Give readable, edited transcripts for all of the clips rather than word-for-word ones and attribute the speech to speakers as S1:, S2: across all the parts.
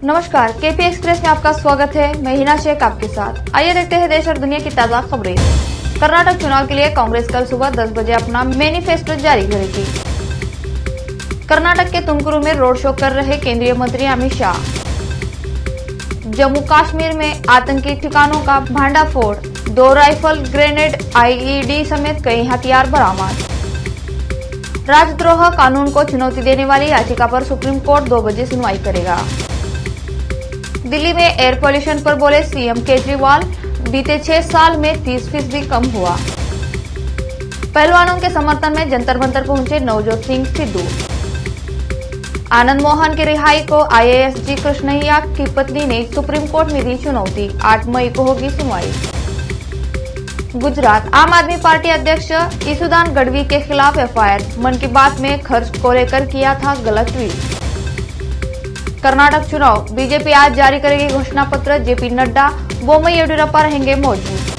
S1: नमस्कार, KP express में आपका स्वागत है। मैं हिना शेख आपके साथ। आइए देखते हैं देश और दुनिया की ताजा खबरें। कर्नाटक चुनाव के लिए कांग्रेस कल सुबह 10 बजे अपना मैनिफेस्टो जारी करेगी। कर्नाटक के तुमकुरू में रोड शो कर रहे केंद्रीय मंत्री अमित शाह। जम्मू कश्मीर में आतंकी ठिकानों का भांडाफोड़, 2 राइफल, ग्रेनेड, आईईडी समेत कई हथियार बरामद। राजद्रोह कानून को चुनौती देने वाली याचिका पर सुप्रीम कोर्ट 2 बजे सुनवाई करेगा। दिल्ली में एयर पोल्यूशन पर बोले सीएम केजरीवाल, बीते 6 साल में 30% कम हुआ। पहलवानों के समर्थन में जंतर मंतर पहुंचे नवजोत सिंह सिद्धू। आनंद मोहन की रिहाई को आईएएस जी कृष्णैया की पत्नी ने सुप्रीम कोर्ट में दी चुनौती। 8 मई को होगी सुनवाई। गुजरात आम आदमी पार्टी अध्यक्ष ईसुदान गढ़वी के खिलाफ एफआईआर। मन की बात में खर्च को लेकर किया था गलत ट्वीट। कर्नाटक चुनाव, बीजेपी आज जारी करेगी घोषणा पत्र। जेपी नड्डा, बोम्मई येडियुरप्पा रहेंगे मौजूद।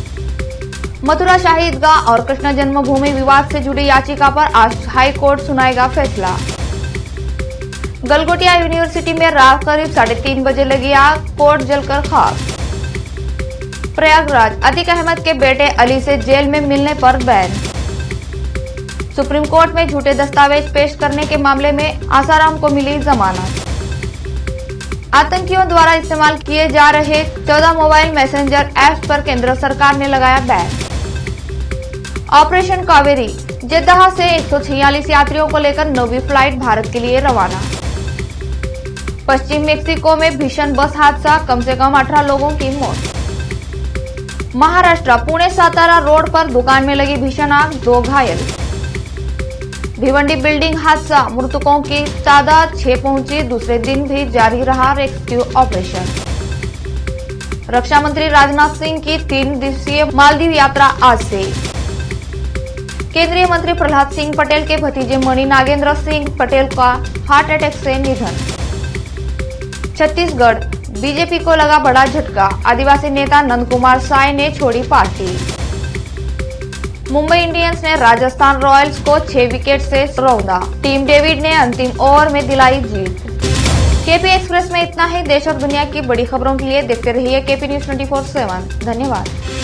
S1: मथुरा शाही ईदगाह और कृष्ण जन्मभूमि विवाद से जुड़ी याचिका पर आज हाई कोर्ट सुनाएगा फैसला। गलगोटिया यूनिवर्सिटी में रात करीब 3:30 बजे लगी आग, कोर्ट जलकर खाक। प्रयागराज, अतीक अहमद के बेटे अली से जेल में मिलने पर बैन। सुप्रीम कोर्ट में झूठे दस्तावेज पेश करने के मामले में आसाराम को मिली जमानत। आतंकियों द्वारा इस्तेमाल किए जा रहे 14 मोबाइल मैसेंजर ऐप्स पर केंद्र सरकार ने लगाया बैन। ऑपरेशन कावेरी, जेद्दाह से 146 यात्रियों को लेकर 9वीं फ्लाइट भारत के लिए रवाना। पश्चिम मेक्सिको में भीषण बस हादसा, कम से कम 18 लोगों की मौत। महाराष्ट्र, पुणे सातारा रोड पर दुकान में लगी भीषण आग, 2 घायल। भिवंडी बिल्डिंग हादसा, मृतकों की तादाद 6 पहुंची। दूसरे दिन भी जारी रहा रेस्क्यू ऑपरेशन। रक्षा मंत्री राजनाथ सिंह की 3 दिवसीय मालदीव यात्रा आज से। केंद्रीय मंत्री प्रहलाद सिंह पटेल के भतीजे मणि नागेंद्र सिंह पटेल का हार्ट अटैक से निधन। छत्तीसगढ़, बीजेपी को लगा बड़ा झटका। आदिवासी नेता नंद कुमार साय ने छोड़ी पार्टी। मुंबई इंडियंस ने राजस्थान रॉयल्स को 6 विकेट से रौंदा। टीम डेविड ने अंतिम ओवर में दिलाई जीत। केपी एक्सप्रेस में इतना ही। देश और दुनिया की बड़ी खबरों के लिए देखते रहिए केपी न्यूज 24/7। धन्यवाद।